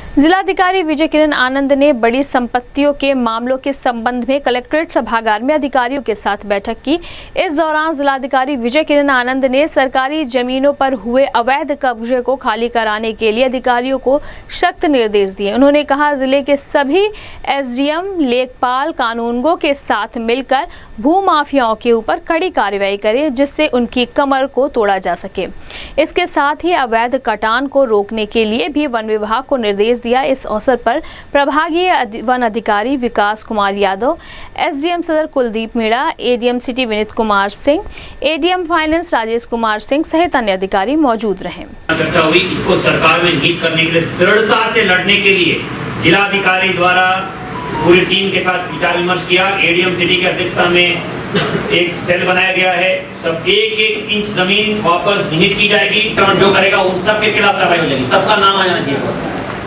जिलाधिकारी विजय किरण आनंद ने बड़ी संपत्तियों के मामलों के संबंध में कलेक्ट्रेट सभागार में अधिकारियों के साथ बैठक की। इस दौरान जिलाधिकारी विजय किरण आनंद ने सरकारी जमीनों पर हुए अवैध कब्जे को खाली कराने के लिए अधिकारियों को सख्त निर्देश दिए। उन्होंने कहा, जिले के सभी एसडीएम, लेखपाल, कानूनगो के साथ मिलकर भू माफियाओं के ऊपर कड़ी कार्रवाई करें, जिससे उनकी कमर को तोड़ा जा सके। इसके साथ ही अवैध कटान को रोकने के लिए भी वन विभाग को निर्देश दिया। इस अवसर पर प्रभागीय वन अधिकारी विकास Kumar Yadav, SDM Sadar Kuldeep Meena, ADM city Vineet Kumar Singh, ADM finance Rajesh Kumar Singh सहित अन्य अधिकारी मौजूद रहे। चर्चा हुई, इसको सरकार में निहित करने के लिए, दृढ़ता से लड़ने के लिए जिलाधिकारी द्वारा पूरी टीम के साथ विचार विमर्श किया। एडीएम सिटी की अध्यक्षता में एक सेल बनाया गया है। सब एक इंच जमीन वापस निहित की जाएगी। जो करेगा उन सब के खिलाफ कार्रवाई हो जाएगी। सबका नाम आ जाना चाहिए।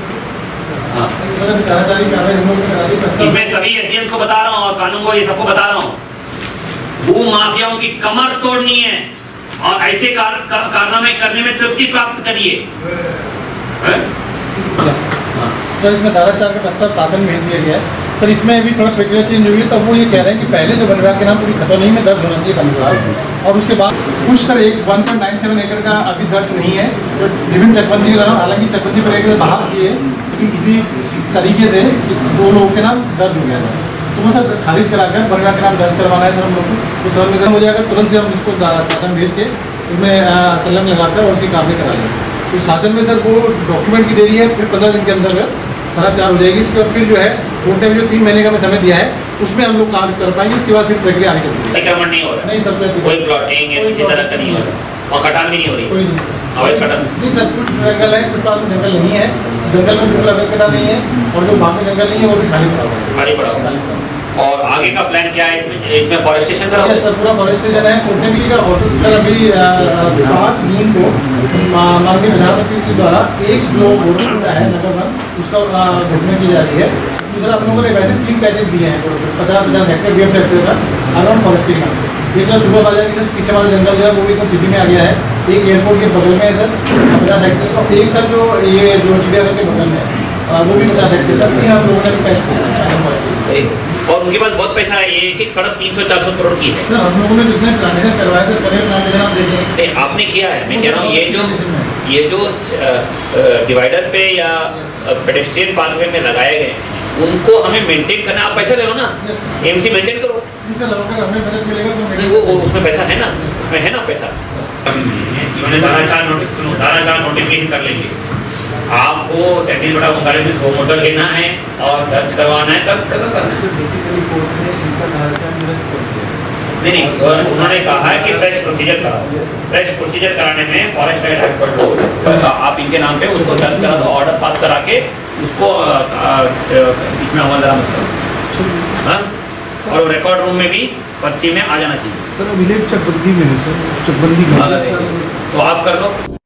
इसमें सभी एसडीएम को बता रहा हूँ और कानून को ये सबको बता रहा हूँ, भू माफियाओं की कमर तोड़नी है और ऐसे कारनामे करने में तृप्ति प्राप्त करिए। सर, इसमें धारा 4 का प्रस्ताव शासन भेज दिया गया है। सर, इसमें अभी थोड़ा प्रक्रिया चेंज हुई है, तो वो ये कह रहे हैं कि पहले जो वन विभाग के नाम पूरी खतौनी में दर्ज होना चाहिए कंप्यूटर, और उसके बाद कुछ सर एक 1.97 एकड़ का अभी दर्ज नहीं है, तो विभिन्न चकबंदी के दौरान, हालांकि चकबंदी पर एक बहाल की है, लेकिन किसी तरीके से 2 लोगों के नाम दर्ज हो गया था, तो वो सर खारिज कराकर वन विभाग के नाम दर्ज करवाना है सर हम लोग को। तो सर में हो जाएगा, तुरंत से हम इसको शासन भेज के उसमें संलग्न लगाकर और उसकी कार्रवाई करा लेंगे। तो शासन में सर वो डॉक्यूमेंट की देरी है, फिर 15 दिन के अंदर धारा 4 हो जाएगी। इसके बाद फिर जो है कोर्ट ने जो 3 महीने का समय दिया है, उसमें हम लोग काम कर पाएंगे। उसके बाद फिर प्रक्रिया आगे चलती है। नहीं हो रहा, नहीं सर, कोई प्लॉटिंग है किसी तरह का नहीं हो रहा और कटान भी नहीं हो रही। कोई नहीं, अवैध कटान नहीं सर, कुछ जंगल है, कुछ पास में जंगल नहीं है। जंगल में बिल्कुल अवैध कटान नहीं है, और जो बाकी जंगल नहीं है वो भी खाली पड़ा हुआ है। खाली पड़ा हुआ है। और आगे का प्लान क्या है इसमें फॉरेस्टेशन का? सर, पूरा फॉरेस्टेशन है, कोर्ट ने भी किया। और सर अभी 5 जून को माननीय प्रधानमंत्री के द्वारा एक जो बोर्ड है नगर वन, उसका घोषणा की जा रही है। दूसरा, हम लोगों ने वैसे 3 पैकेज दिए हैं 50-50 हेक्टेयर, 20 हेक्टेयर का अराउंड फॉरेस्ट्री का। एक तो सुबह बाजार के पीछे वाला जंगल जो है वो एकदम सिटी में आ गया है। एक एयरपोर्ट के बगल में है सर 50 हेक्टेयर का। एक सर जो ये जो चिड़ियाघर के बगल में है वो भी 50 हेक्टेयर का। हम लोगों ने पैसे किया और उनके पास बहुत पैसा है। ये एक सड़क 300-400 करोड़ की है। सर, हम लोगों ने जितने ट्रांजेक्शन करवाए थे, करेक्ट ट्रांजेक्शन आप देखेंगे। आपने किया है, मैं कह रहा हूँ ये जो डिवाइडर पे या पेडेस्ट्रियन पाथवे में लगाए गए उनको हमें मेंटेन करना। आप पैसा ले लो ना, एमसी मेंटेन करो। वो उसमें पैसा है ना, उसमें है ना पैसा। धारा 4 नोटिफिकेशन कर लेंगे। आपको तहसील बड़ा मुकाबले में 100 मोटर लेना है और दर्ज करवाना है, तब करना है। नहीं, उन्होंने कहा है कि फ्रेश प्रोसीजर कराओ। फ्रेश प्रोसीजर कराने में फॉरेस्ट एक्ट पर लो, आप इनके नाम पे उसको दर्ज करा दो, ऑर्डर पास करा के उसको इसमें अमल जरा मतलब, हाँ, और रिकॉर्ड रूम में भी पर्ची में आ जाना चाहिए। सर, विलेज चकबंदी में है सर, चकबंदी तो आप कर लो।